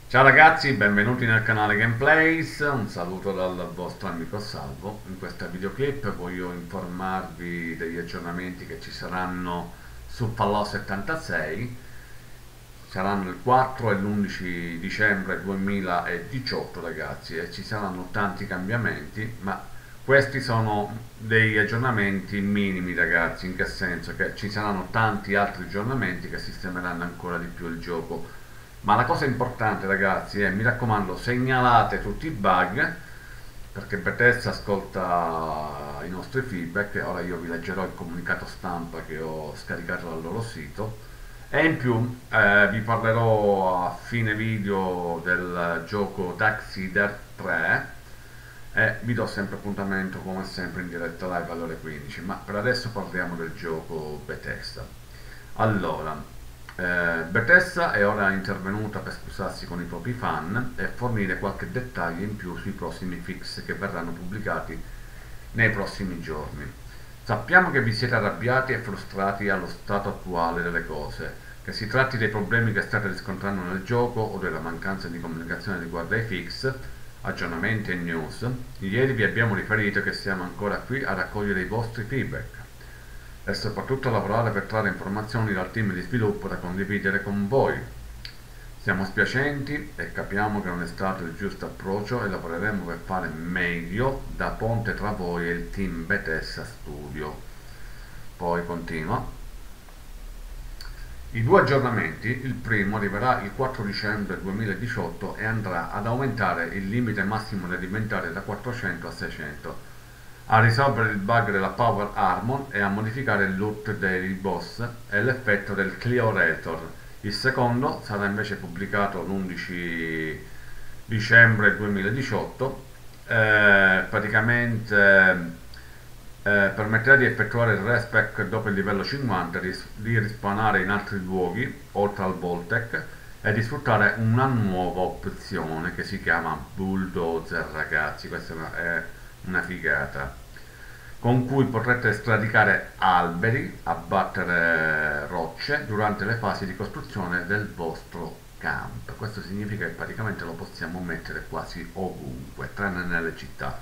Ciao ragazzi, benvenuti nel canale Gameplays, un saluto dal vostro amico Salvo. In questa videoclip voglio informarvi degli aggiornamenti che ci saranno su Fallout 76. Saranno il 4 e l'11 dicembre 2018 ragazzi, e ci saranno tanti cambiamenti, ma questi sono degli aggiornamenti minimi ragazzi. In che senso? Che ci saranno tanti altri aggiornamenti che sistemeranno ancora di più il gioco, ma la cosa importante ragazzi è, mi raccomando, segnalate tutti i bug, perché Bethesda ascolta i nostri feedback. Ora io vi leggerò il comunicato stampa che ho scaricato dal loro sito, e in più vi parlerò a fine video del gioco Darksider 3, e vi do sempre appuntamento come sempre in diretta live alle ore 15, ma per adesso parliamo del gioco Bethesda. Allora, Bethesda è ora intervenuta per scusarsi con i propri fan e fornire qualche dettaglio in più sui prossimi fix che verranno pubblicati nei prossimi giorni. Sappiamo che vi siete arrabbiati e frustrati allo stato attuale delle cose, che si tratti dei problemi che state riscontrando nel gioco o della mancanza di comunicazione riguardo ai fix, aggiornamenti e news. Ieri vi abbiamo riferito che siamo ancora qui a raccogliere i vostri feedback e soprattutto lavorare per trarre informazioni dal team di sviluppo da condividere con voi. Siamo spiacenti e capiamo che non è stato il giusto approccio, e lavoreremo per fare meglio da ponte tra voi e il team Bethesda Studio. Poi continua. I due aggiornamenti: il primo arriverà il 4 dicembre 2018 e andrà ad aumentare il limite massimo dell'inventario da 400 a 600, a risolvere il bug della Power Armor e a modificare il loot dei boss e l'effetto del Cliorator. Il secondo sarà invece pubblicato l'11 dicembre 2018. Praticamente permetterà di effettuare il respec dopo il livello 50, di rispawnare in altri luoghi oltre al Voltec e di sfruttare una nuova opzione che si chiama Bulldozer ragazzi. Questa è una figata, con cui potrete sradicare alberi, abbattere rocce durante le fasi di costruzione del vostro camp. Questo significa che praticamente lo possiamo mettere quasi ovunque, tranne nelle città.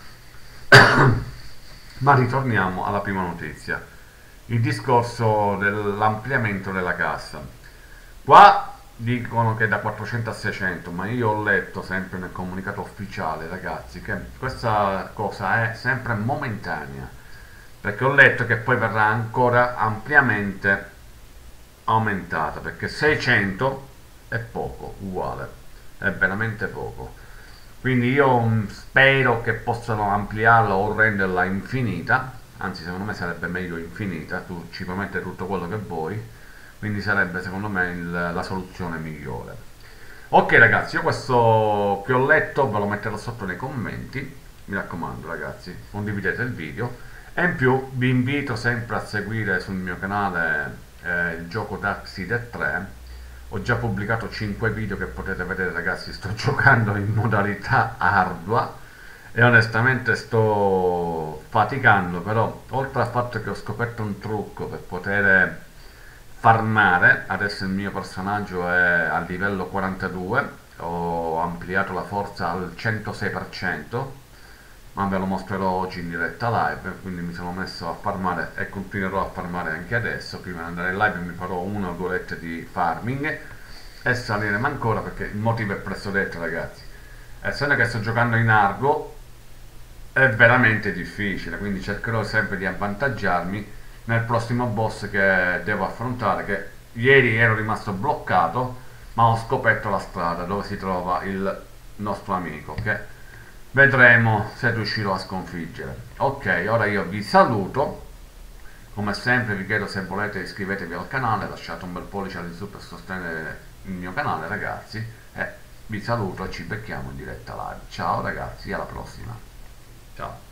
Ma ritorniamo alla prima notizia, il discorso dell'ampliamento della cassa. Qua dicono che da 400 a 600, ma io ho letto sempre nel comunicato ufficiale ragazzi che questa cosa è sempre momentanea, perché ho letto che poi verrà ancora ampiamente aumentata, perché 600 è poco, uguale, è veramente poco. Quindi io spero che possano ampliarla o renderla infinita, anzi secondo me sarebbe meglio infinita, tu ci puoi mettere tutto quello che vuoi, quindi sarebbe secondo me la soluzione migliore. Ok ragazzi, io questo che ho letto ve lo metterò sotto nei commenti, mi raccomando ragazzi, condividete il video, e in più vi invito sempre a seguire sul mio canale il gioco Darksider 3. Ho già pubblicato 5 video che potete vedere ragazzi. Sto giocando in modalità ardua e onestamente sto faticando, però oltre al fatto che ho scoperto un trucco per poter farmare, adesso il mio personaggio è a livello 42, ho ampliato la forza al 106%, ma ve lo mostrerò oggi in diretta live, quindi mi sono messo a farmare e continuerò a farmare anche adesso. Prima di andare in live mi farò una o due orette di farming e saliremo ancora, perché il motivo è presto detto ragazzi, essendo che sto giocando in argo è veramente difficile, quindi cercherò sempre di avvantaggiarmi nel prossimo boss che devo affrontare, che ieri ero rimasto bloccato, ma ho scoperto la strada dove si trova il nostro amico, che vedremo se riuscirò a sconfiggere. Ok, ora io vi saluto. Come sempre vi chiedo, se volete, iscrivetevi al canale, lasciate un bel pollice all'insù per sostenere il mio canale ragazzi, e vi saluto e ci becchiamo in diretta live. Ciao ragazzi, alla prossima. Ciao.